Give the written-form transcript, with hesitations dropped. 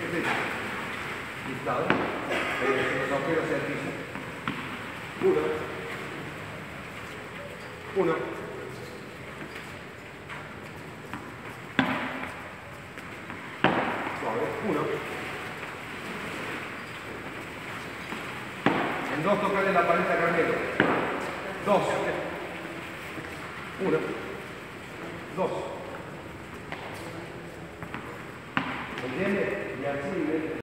Listado. Los agujeros hacia el piso. 1. Suave. 1. En 2 tocarle la paleta a Carmelo. 2. 1. 2. ¿Entiendes?